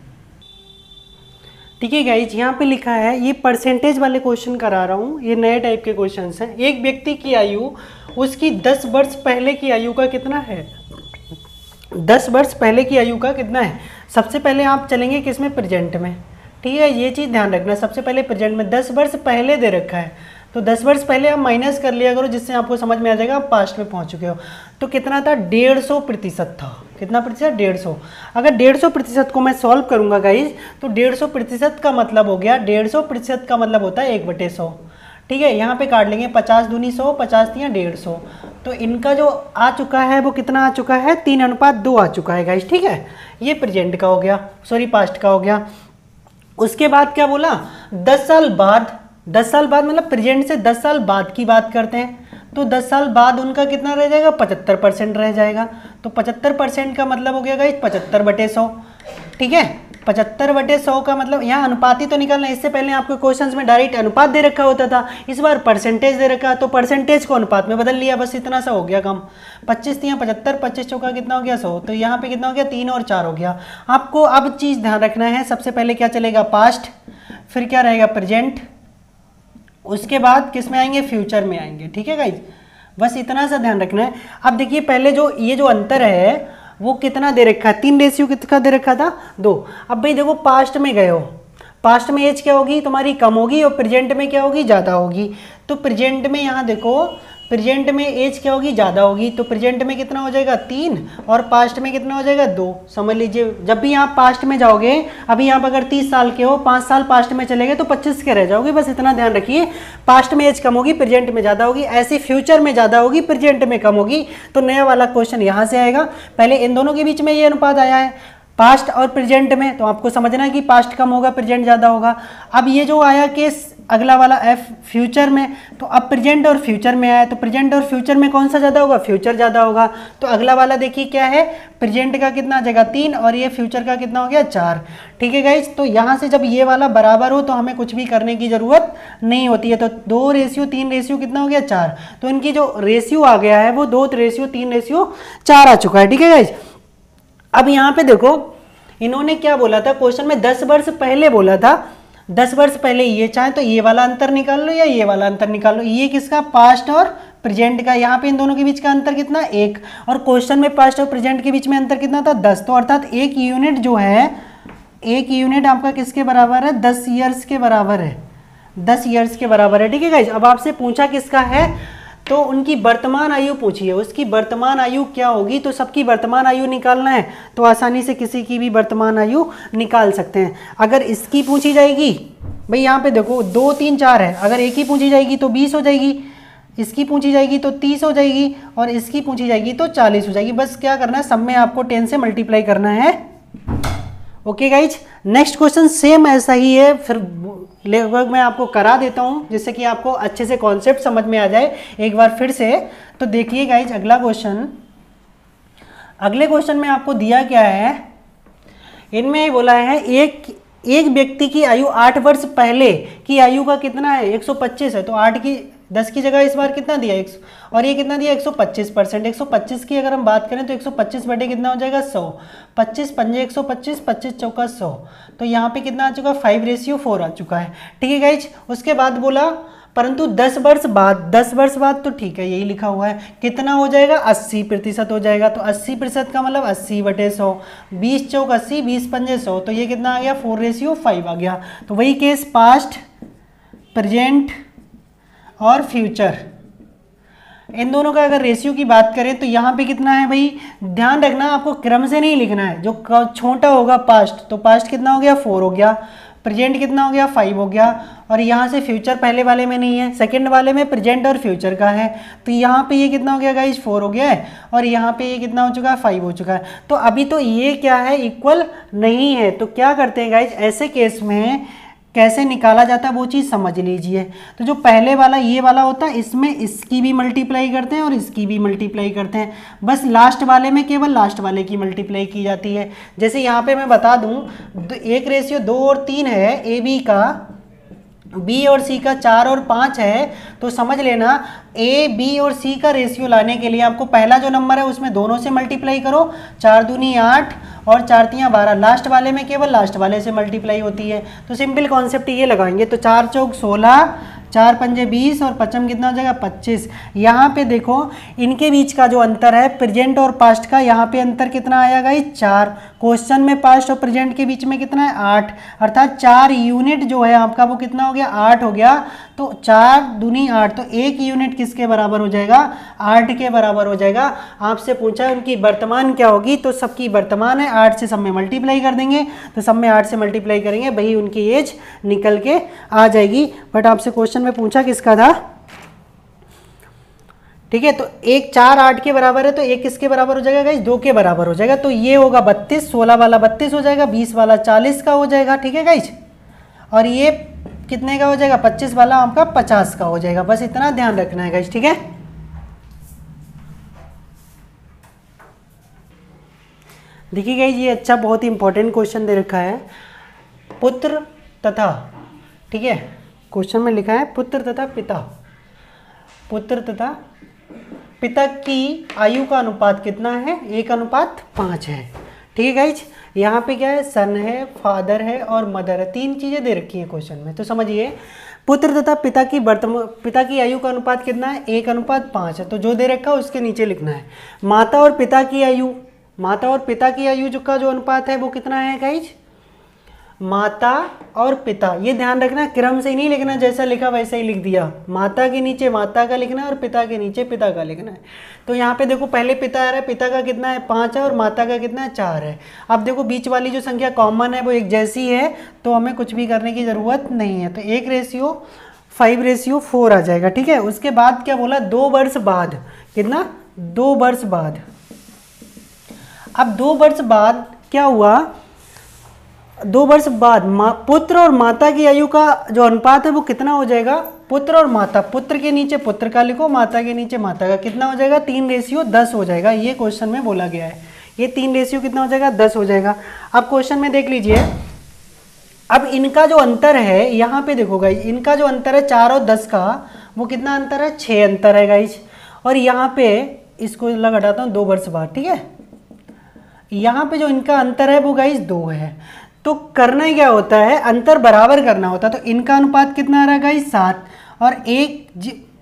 ठीक है गाइज, यहाँ पे लिखा है, ये परसेंटेज वाले क्वेश्चन करा रहा हूँ, ये नए टाइप के क्वेश्चन हैं। एक व्यक्ति की आयु उसकी 10 वर्ष पहले की आयु का कितना है, 10 वर्ष पहले की आयु का कितना है। सबसे पहले आप चलेंगे किसमें, प्रेजेंट में, ठीक है, ये चीज़ ध्यान रखना। सबसे पहले प्रेजेंट में 10 वर्ष पहले दे रखा है, तो 10 वर्ष पहले आप माइनस कर लिया करो, जिससे आपको समझ में आ जाएगा आप पास्ट में पहुंच चुके हो। तो कितना था 150% था, कितना प्रतिशत 150। अगर 150% को मैं सॉल्व करूंगा गाइज, तो 150% का मतलब हो गया, 150% का मतलब होता है 1/100, ठीक है। यहाँ पे काट लेंगे 50 दूनी 100, 50 दिया 150, तो इनका जो आ चुका है वो कितना आ चुका है 3:2 आ चुका है गाइज, ठीक है। ये प्रेजेंट का हो गया, सॉरी पास्ट का हो गया। उसके बाद क्या बोला, 10 साल बाद, 10 साल बाद मतलब प्रेजेंट से 10 साल बाद की बात करते हैं, तो 10 साल बाद उनका कितना रह जाएगा 75% रह जाएगा। तो 75% का मतलब हो गया गाइस 75/100, ठीक है। 75/100 का मतलब यहाँ अनुपाती तो निकालना, इससे पहले आपको क्वेश्चंस में डायरेक्ट अनुपात दे रखा होता था, इस बार परसेंटेज दे रखा, तो परसेंटेज को अनुपात में बदल लिया, बस इतना सा हो गया काम। 25 तियाँ 75, 25 चौका कितना हो गया 100, तो यहाँ पे कितना हो गया 3 और 4 हो गया। आपको अब चीज़ ध्यान रखना है, सबसे पहले क्या चलेगा पास्ट, फिर क्या रहेगा प्रेजेंट, उसके बाद किस में आएंगे फ्यूचर में आएंगे, ठीक है गाइज, बस इतना सा ध्यान रखना है। अब देखिए पहले जो ये जो अंतर है वो कितना दे रखा है, 3 रेशियो कितना दे रखा था 2। अब भाई देखो पास्ट में गए हो, पास्ट में एज क्या होगी तुम्हारी कम होगी और प्रेजेंट में क्या होगी ज़्यादा होगी। तो प्रेजेंट में यहाँ देखो, प्रेजेंट में एज क्या होगी ज़्यादा होगी, तो प्रेजेंट में कितना हो जाएगा 3 और पास्ट में कितना हो जाएगा 2। समझ लीजिए जब भी आप पास्ट में जाओगे, अभी आप अगर 30 साल के हो, 5 साल पास्ट में चले गए तो 25 के रह जाओगे, बस इतना ध्यान रखिए। पास्ट में एज कम होगी, प्रेजेंट में ज़्यादा होगी, ऐसी फ्यूचर में ज़्यादा होगी, प्रेजेंट में कम होगी। तो नया वाला क्वेश्चन यहाँ से आएगा। पहले इन दोनों के बीच में ये अनुपात आया है पास्ट और प्रेजेंट में, तो आपको समझना है कि पास्ट कम होगा प्रेजेंट ज़्यादा होगा। अब ये जो आया केस अगला वाला एफ फ्यूचर में, तो अब प्रेजेंट और फ्यूचर में आया, तो प्रेजेंट और फ्यूचर में कौन सा ज़्यादा होगा, फ्यूचर ज़्यादा होगा। तो अगला वाला देखिए क्या है, प्रेजेंट का कितना आ जाएगा 3 और ये फ्यूचर का कितना हो गया 4, ठीक है गाइज। तो यहाँ से जब ये वाला बराबर हो तो हमें कुछ भी करने की ज़रूरत नहीं होती है। तो 2:3 कितना हो गया 4, तो इनकी जो रेशियो आ गया है वो 2:3:4 आ चुका है, ठीक है गाइज। अब यहाँ पे देखो इन्होंने क्या बोला था क्वेश्चन में, 10 वर्ष पहले बोला था, 10 वर्ष पहले ये चाहे तो ये वाला अंतर निकाल लो या ये वाला अंतर निकाल लो, ये किसका पास्ट और प्रेजेंट का, यहाँ पे इन दोनों के बीच का अंतर कितना 1, और क्वेश्चन में पास्ट और प्रेजेंट के बीच में अंतर कितना था 10। तो अर्थात एक यूनिट जो है, एक यूनिट आपका किसके बराबर है 10 ईयर्स के बराबर है, 10 ईयर्स के बराबर है। ठीक है गाइज, अब आपसे पूछा किसका है, तो उनकी वर्तमान आयु पूछी है, उसकी वर्तमान आयु क्या होगी, तो सबकी वर्तमान आयु निकालना है तो आसानी से किसी की भी वर्तमान आयु निकाल सकते हैं। अगर इसकी पूछी जाएगी, भाई यहाँ पे देखो 2 3 4 है, अगर एक ही पूछी जाएगी तो 20 हो जाएगी, इसकी पूछी जाएगी तो 30 हो जाएगी, और इसकी पूछी जाएगी तो 40 हो जाएगी। बस क्या करना है, सब में आपको 10 से मल्टीप्लाई करना है। Okay guys, next question same ऐसा ही है, फिर लगभग मैं आपको करा देता हूं जिससे कि आपको अच्छे से कॉन्सेप्ट समझ में आ जाए एक बार फिर से। तो देखिए गाइज, अगला क्वेश्चन, अगले क्वेश्चन में आपको दिया क्या है, इनमें बोला है एक व्यक्ति की आयु 8 वर्ष पहले की आयु का कितना है 125 है, तो 8 की 10 की जगह इस बार कितना दिया 100, और ये कितना दिया 125%। 125 की अगर हम बात करें तो 125 बटे कितना हो जाएगा 100, 25 पंजे 125, 25 चौका 100, तो यहाँ पे कितना आ चुका 5:4 आ चुका है। ठीक है गाइज, उसके बाद बोला परंतु 10 वर्ष बाद, 10 वर्ष बाद तो ठीक है यही लिखा हुआ है, कितना हो जाएगा 80% हो जाएगा। तो 80% का मतलब 80/100, 20 चौक 80, 20 पंजे 100, तो ये कितना आ गया 4:5 आ गया। तो वही केस पास्ट, प्रेजेंट और फ्यूचर, इन दोनों का अगर रेशियो की बात करें तो यहाँ पे कितना है भाई, ध्यान रखना आपको क्रम से नहीं लिखना है, जो छोटा होगा पास्ट, तो पास्ट कितना हो गया 4 हो गया, प्रेजेंट कितना हो गया 5 हो गया, और यहाँ से फ्यूचर पहले वाले में नहीं है, सेकंड वाले में प्रेजेंट और फ्यूचर का है, तो यहाँ पे ये कितना हो गया गाइज 4 हो गया है, और यहाँ पे ये कितना हो चुका है 5 हो चुका है। तो अभी तो ये क्या है इक्वल नहीं है, तो क्या करते हैं गाइज, ऐसे केस में कैसे निकाला जाता है वो चीज़ समझ लीजिए। तो जो पहले वाला ये वाला होता है, इसमें इसकी भी मल्टीप्लाई करते हैं और इसकी भी मल्टीप्लाई करते हैं, बस लास्ट वाले में केवल लास्ट वाले की मल्टीप्लाई की जाती है। जैसे यहाँ पे मैं बता दूँ, 1:2 और 3 है, ए बी का, बी और सी का 4 और 5 है, तो समझ लेना ए बी और सी का रेशियो लाने के लिए आपको पहला जो नंबर है उसमें दोनों से मल्टीप्लाई करो, 4 दूनी 8 और 4 तियाँ 12, लास्ट वाले में केवल लास्ट वाले से मल्टीप्लाई होती है। तो सिंपल कॉन्सेप्ट ये लगाएंगे, तो 4 चौक 16, 4 पंजे 20 और पचम कितना हो जाएगा 25। यहाँ पे देखो इनके बीच का जो अंतर है प्रेजेंट और पास्ट का, यहाँ पे अंतर कितना आया गाइस 4, क्वेश्चन में पास्ट और प्रेजेंट के बीच में कितना है 8, अर्थात 4 यूनिट जो है आपका वो कितना हो गया 8 हो गया। तो 4 दूनी 8, तो 1 यूनिट किसके बराबर हो जाएगा 8 के बराबर हो जाएगा। आपसे पूछा उनकी वर्तमान क्या होगी, तो सबकी वर्तमान है 8 से सब में मल्टीप्लाई कर देंगे, तो सब में 8 से मल्टीप्लाई करेंगे, वही उनकी एज निकल के आ जाएगी। बट आपसे क्वेश्चन में पूछा किसका था, ठीक है, तो 1 4 8 के बराबर है, तो 1 किसके बराबर हो जाएगा गाइस 2 के बराबर हो जाएगा, तो ये होगा 32, 16 वाला 32 हो जाएगा, 20 वाला 40 का हो जाएगा, ठीक है गाइस, और ये कितने का हो जाएगा 25 वाला आपका 50 का हो जाएगा। बस इतना ध्यान रखना है गाइस, ठीक है। देखिए गाइस ये अच्छा बहुत ही इंपॉर्टेंट क्वेश्चन दे रखा है, पुत्र तथा, ठीक है, क्वेश्चन में लिखा है पुत्र तथा पिता, पुत्र तथा पिता की आयु का अनुपात कितना है 1:5 है, ठीक है गाइज। यहाँ पे क्या है सन है, फादर है और मदर है, 3 चीज़ें दे रखी है क्वेश्चन में। तो समझिए पुत्र तथा पिता की आयु का अनुपात कितना है 1:5 है, तो जो दे रखा है उसके नीचे लिखना है। माता और पिता की आयु जो का जो अनुपात है वो कितना है गाइज, माता और पिता, ये ध्यान रखना क्रम से ही नहीं लिखना, जैसा लिखा वैसे ही लिख दिया, माता के नीचे माता का लिखना है और पिता के नीचे पिता का लिखना है। तो यहाँ पे देखो पहले पिता आ रहा है, पिता का कितना है 5 है और माता का कितना है 4 है। अब देखो बीच वाली जो संख्या कॉमन है वो एक जैसी है, तो हमें कुछ भी करने की ज़रूरत नहीं है, तो 1:5:4 आ जाएगा, ठीक है। उसके बाद क्या बोला 2 वर्ष बाद, कितना 2 वर्ष बाद। अब 2 वर्ष बाद क्या हुआ, 2 वर्ष बाद पुत्र और माता की आयु का जो अनुपात है वो कितना हो जाएगा, पुत्र और माता, पुत्र के नीचे पुत्र का लिखो, माता के नीचे माता का, कितना हो जाएगा 3:10 हो जाएगा। ये क्वेश्चन में बोला गया है, ये 3 कितना हो जाएगा 10 हो जाएगा। अब क्वेश्चन में देख लीजिए, अब इनका जो अंतर है यहाँ पे देखो गाइज, इनका जो अंतर है 4 और 10 का, वो कितना अंतर है 6 अंतर है गाइज। और यहाँ पे इसको लग हटाता हूँ 2 वर्ष बाद, ठीक है, यहाँ पे जो इनका अंतर है वो गाइज 2 है। तो करना क्या होता है, अंतर बराबर करना होता है, तो इनका अनुपात कितना आ रहा है गाइस 7 और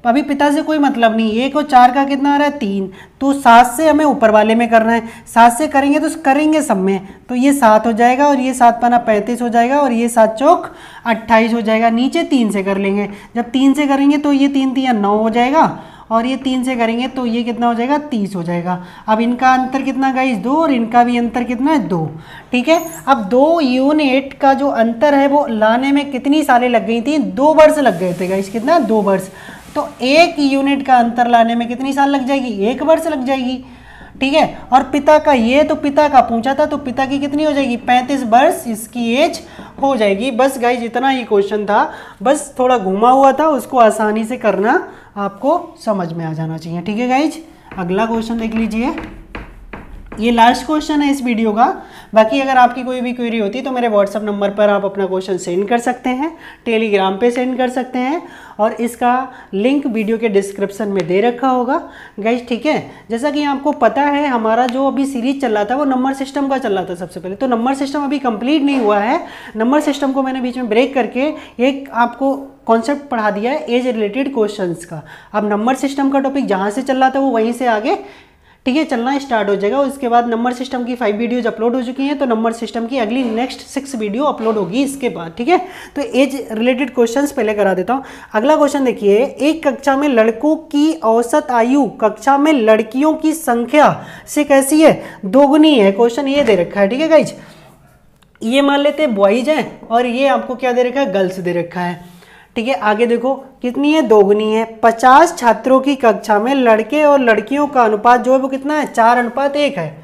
अभी पिता से कोई मतलब नहीं, 1 और 4 का कितना आ रहा है 3, तो 7 से हमें ऊपर वाले में करना है, 7 से करेंगे तो करेंगे सब में, तो ये 7 हो जाएगा और ये 7 पाना 35 हो जाएगा और ये 7 चौक 28 हो जाएगा। नीचे 3 से कर लेंगे, जब 3 से करेंगे तो ये 3 3 9 हो जाएगा और ये 3 से करेंगे तो ये कितना हो जाएगा 30 हो जाएगा। अब इनका अंतर कितना गाइस 2 और इनका भी अंतर कितना है 2, ठीक है। अब 2 यूनिट का जो अंतर है वो लाने में कितनी सालें लग गई थी, 2 वर्ष लग गए थे गाइस, कितना 2 वर्ष। तो 1 यूनिट का अंतर लाने में कितनी साल लग जाएगी, 1 वर्ष लग जाएगी, ठीक है। और पिता का, ये तो पिता का पूछा था, तो पिता की कितनी हो जाएगी 35 वर्ष इसकी एज हो जाएगी। बस गाइज इतना ही क्वेश्चन था, बस थोड़ा घुमा हुआ था, उसको आसानी से करना आपको समझ में आ जाना चाहिए, ठीक है गाइज। अगला क्वेश्चन देख लीजिए, ये लास्ट क्वेश्चन है इस वीडियो का। बाकी अगर आपकी कोई भी क्वेरी होती है तो मेरे व्हाट्सअप नंबर पर आप अपना क्वेश्चन सेंड कर सकते हैं, टेलीग्राम पे सेंड कर सकते हैं और इसका लिंक वीडियो के डिस्क्रिप्शन में दे रखा होगा गाइज, ठीक है। जैसा कि आपको पता है हमारा जो अभी सीरीज चल रहा था वो नंबर सिस्टम का चल रहा था सबसे पहले, तो नंबर सिस्टम अभी कंप्लीट नहीं हुआ है। नंबर सिस्टम को मैंने बीच में ब्रेक करके एक आपको कॉन्सेप्ट पढ़ा दिया है एज रिलेटेड क्वेश्चंस का। अब नंबर सिस्टम का टॉपिक जहाँ से चल रहा था वो वहीं से आगे, ठीक है, चलना स्टार्ट हो जाएगा। उसके बाद नंबर सिस्टम की 5 वीडियोज अपलोड हो चुकी हैं, तो नंबर सिस्टम की अगली नेक्स्ट 6 वीडियो अपलोड होगी इसके बाद, ठीक है। तो एज रिलेटेड क्वेश्चंस पहले करा देता हूँ। अगला क्वेश्चन देखिए, एक कक्षा में लड़कों की औसत आयु कक्षा में लड़कियों की संख्या से कैसी है, दोगुनी है। क्वेश्चन ये दे रखा है, ठीक है गाइज। ये मान लेते हैं बॉयज हैं और ये आपको क्या दे रखा है, गर्ल्स दे रखा है, ठीक है। आगे देखो कितनी है, दोगुनी है। 50 छात्रों की कक्षा में लड़के और लड़कियों का अनुपात जो है वो कितना है, 4:1 है,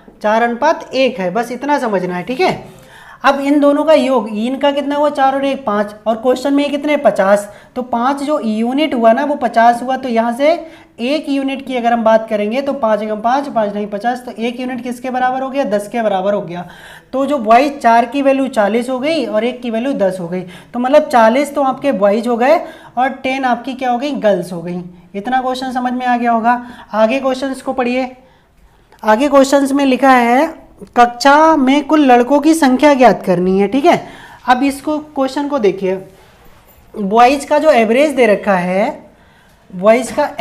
4:1 है, बस इतना समझना है, ठीक है। अब इन दोनों का योग, इनका कितना हुआ 4 और 1 5, और क्वेश्चन में कितने 50, तो 5 जो यूनिट हुआ ना वो 50 हुआ, तो यहाँ से 1 यूनिट की अगर हम बात करेंगे तो 5 × 5 5 नहीं 50, तो 1 यूनिट किसके बराबर हो गया, 10 के बराबर हो गया। तो जो बॉयज 4 की वैल्यू 40 हो गई और 1 की वैल्यू 10 हो गई, तो मतलब 40 तो आपके बॉयज हो गए और 10 आपकी क्या हो गई, गर्ल्स हो गई। इतना क्वेश्चन समझ में आ गया होगा। आगे क्वेश्चन को पढ़िए। आगे क्वेश्चन में लिखा है कक्षा में कुल लड़कों की संख्या ज्ञात करनी है, ठीक है। अब इसको क्वेश्चन को देखिए, बॉयज का जो एवरेज दे रखा है, बॉयज का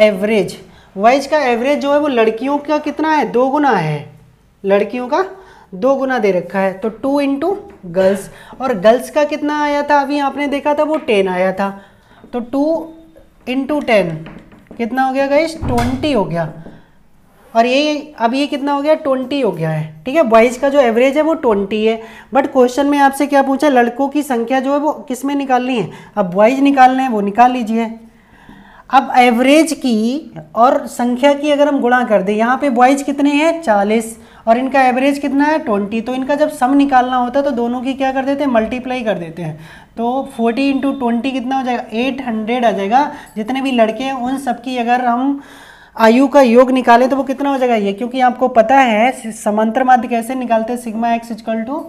एवरेज जो है वो लड़कियों का कितना है, 2 गुना है, लड़कियों का 2 गुना दे रखा है, तो 2 × गर्ल्स। और गर्ल्स का कितना आया था, अभी आपने देखा था वो 10 आया था, तो 2 × 10 कितना हो गया गाइस, 20 हो गया। और ये अब ये कितना हो गया, 20 हो गया है, ठीक है। बॉयज का जो एवरेज है वो 20 है, बट क्वेश्चन में आपसे क्या पूछा, लड़कों की संख्या जो है वो किस में निकालनी है। अब बॉयज निकालने हैं, वो निकाल लीजिए। अब एवरेज की और संख्या की अगर हम गुणा कर दें, यहाँ पे बॉयज कितने हैं 40 और इनका एवरेज कितना है 20, तो इनका जब सम निकालना होता है तो दोनों की क्या कर देते हैं, मल्टीप्लाई कर देते हैं। तो 40 × 20 कितना हो जाएगा, 800 आ जाएगा। जितने भी लड़के हैं उन सबकी अगर हम आयु का योग निकाले तो वो कितना हो जाएगा ये, क्योंकि आपको पता है समांतर माध्य कैसे निकालते हैं, सिग्मा एक्स इक्वल टू,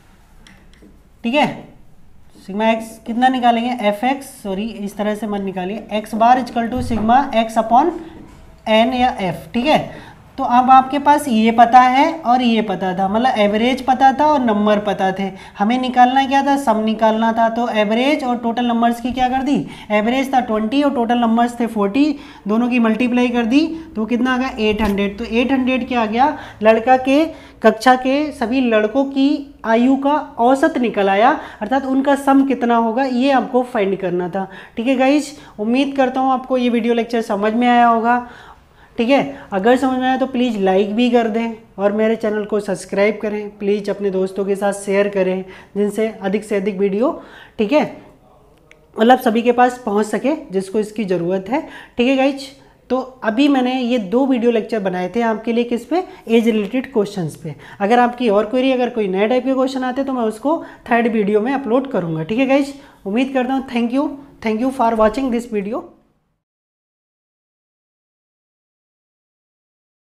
ठीक है, सिग्मा एक्स कितना निकालेंगे, एफ एक्स, सॉरी इस तरह से मत निकालिए, X bar equal to sigma X upon N या एफ, ठीक है। तो अब आपके पास ये पता है और ये पता था, मतलब एवरेज पता था और नंबर पता थे। हमें निकालना क्या था, सम निकालना था। तो एवरेज और टोटल नंबर्स की क्या कर दी, एवरेज था 20 और टोटल नंबर्स थे 40, दोनों की मल्टीप्लाई कर दी तो कितना आ गया 800। तो 800 क्या आ गया, लड़का के कक्षा के सभी लड़कों की आयु का औसत निकल आया, अर्थात उनका सम कितना होगा ये आपको फाइंड करना था, ठीक है गाइज। उम्मीद करता हूँ आपको ये वीडियो लेक्चर समझ में आया होगा, ठीक है। अगर समझ में आया तो प्लीज़ लाइक भी कर दें और मेरे चैनल को सब्सक्राइब करें। प्लीज़ अपने दोस्तों के साथ शेयर करें जिनसे अधिक से अधिक वीडियो, ठीक है, मतलब सभी के पास पहुंच सके जिसको इसकी ज़रूरत है, ठीक है गाइज। तो अभी मैंने ये 2 वीडियो लेक्चर बनाए थे आपके लिए, किस पे, एज रिलेटेड क्वेश्चंस पे। अगर आपकी और क्वेरी, अगर कोई नए टाइप के क्वेश्चन आते तो मैं उसको 3rd वीडियो में अपलोड करूँगा, ठीक है गाइज। उम्मीद करता हूँ thank you for watching this video.